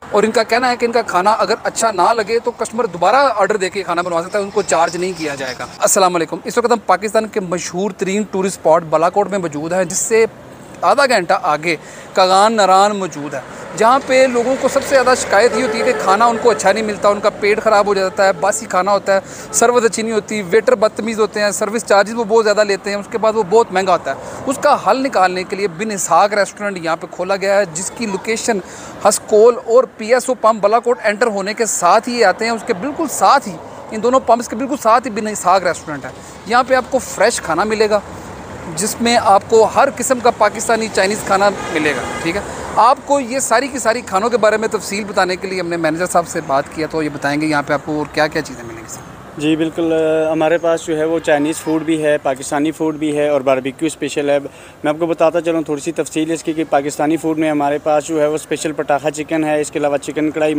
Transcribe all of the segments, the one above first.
और इनका कहना है कि इनका खाना अगर अच्छा ना लगे तो कस्टमर दोबारा ऑर्डर देके खाना बनवा सकता है, उनको चार्ज नहीं किया जाएगा। अस्सलाम वालेकुम। इस वक्त हम पाकिस्तान के मशहूर तरीन टूरिस्ट स्पॉट बालाकोट में मौजूद हैं, जिससे आधा घंटा आगे कागान नारान मौजूद है, जहाँ पे लोगों को सबसे ज़्यादा शिकायत ये होती है कि खाना उनको अच्छा नहीं मिलता, उनका पेट ख़राब हो जाता है, बासी खाना होता है, सर्विस अच्छी नहीं होती, वेटर बदतमीज़ होते हैं, सर्विस चार्जेस वो बहुत ज़्यादा लेते हैं, उसके बाद वो बहुत महंगा होता है। उसका हल निकालने के लिए बिन इसहाक रेस्टोरेंट यहाँ पे खोला गया है, जिसकी लोकेशन हस्कोल और PSO पंप बालाकोट एंटर होने के साथ ही आते हैं। उसके बिल्कुल साथ ही, इन दोनों पंप्स के बिल्कुल साथ ही बिन इसहाक रेस्टोरेंट है। यहाँ पर आपको फ्रेश खाना मिलेगा, जिसमें आपको हर किस्म का पाकिस्तानी चाइनीज़ खाना मिलेगा। ठीक है, आपको ये सारी की सारी खानों के बारे में तफसील बताने के लिए हमने मैनेजर साहब से बात किया, तो ये बताएंगे यहाँ पे आपको और क्या क्या चीज़ें मिलेंगी सर। जी बिल्कुल, हमारे पास जो है वो चाइनीज़ फ़ूड भी है, पाकिस्तानी फ़ूड भी है और बारबेक्यू स्पेशल है। मैं आपको बताता चलूँ थोड़ी सी तफसील इसकी कि पाकिस्तानी फ़ूड में हमारे पास जो है वो स्पेशल पटाखा चिकन है, इसके अलावा chicken kadai,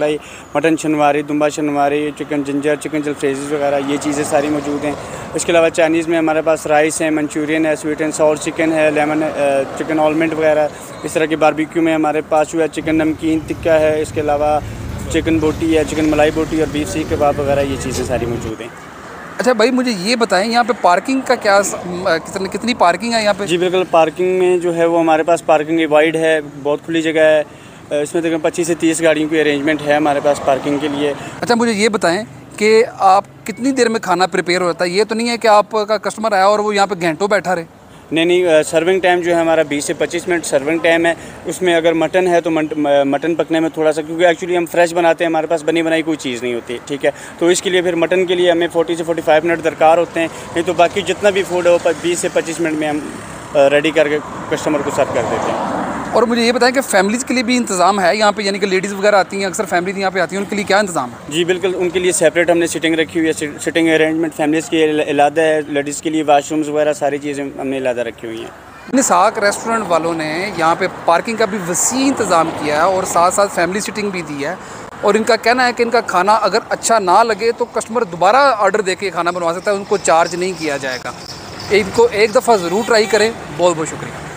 mutton shinwari, dumba shinwari, chicken ginger, chicken jalfrezi वगैरह ये चीज़ें सारी मौजूद हैं। इसके अलावा चाइनीज़ में हमारे पास राइस है, मंचूरियन है, स्वीट एंड सॉर चिकन है, लेमन चिकन ऑलमंड वगैरह। इस तरह के बारबेक्यू में हमारे पास जो है चिकन नमकीन टिक्का है, इसके अलावा चिकन बोटी है, चिकन मलाई बोटी और बीफ सीख कबाब वगैरह, ये चीज़ें सारी मौजूद हैं। अच्छा भाई, मुझे ये बताएं यहाँ पे पार्किंग का क्या कितनी पार्किंग है यहाँ पे? जी बिल्कुल, पार्किंग में जो है वो हमारे पास पार्किंग वाइड है, बहुत खुली जगह है, इसमें तकरीबन 25 से 30 गाड़ियों की अरेंजमेंट है हमारे पास पार्किंग के लिए। अच्छा, मुझे ये बताएं कि आप कितनी देर में खाना प्रिपेयर होता है? ये तो नहीं है कि आपका कस्टमर आया और वो यहाँ पे घंटों बैठा रहे? नहीं, सर्विंग टाइम जो है हमारा 20 से 25 मिनट सर्विंग टाइम है। उसमें अगर मटन है तो मटन पकने में थोड़ा सा, क्योंकि एक्चुअली हम फ्रेश बनाते हैं, हमारे पास बनी बनाई कोई चीज़ नहीं होती, ठीक है, तो इसके लिए फिर मटन के लिए हमें 40 से 45 मिनट दरकार होते हैं। नहीं तो बाकी जितना भी फूड है वो 20 से 25 मिनट में हम रेडी करके कस्टमर को सर्व कर देते हैं। और मुझे ये बताएं कि फैमिलीज़ के लिए भी इंतज़ाम है यहाँ पे, यानी कि लेडीज़ वगैरह आती हैं, अक्सर फैमिली यहाँ पे आती हैं, उनके लिए क्या इंतज़ाम है? जी बिल्कुल, उनके लिए सेपरेट हमने सिटिंग रखी हुई है, सिटिंग अरेंजमेंट फैमिलीज़ के लिए अलग है, लेडीज़ के लिए वाशरूम्स वगैरह सारी चीज़ें हमने अलग रखी हुई हैं। इसहाक रेस्टोरेंट वालों ने यहाँ पे पार्किंग का भी वसी इंतज़ाम किया है और साथ साथ फैमिली सीटिंग भी दी है, और इनका कहना है कि इनका खाना अगर अच्छा ना लगे तो कस्टमर दोबारा ऑर्डर देके खाना बनवा सकता है, उनको चार्ज नहीं किया जाएगा। इनको एक दफ़ा ज़रूर ट्राई करें। बहुत बहुत शुक्रिया।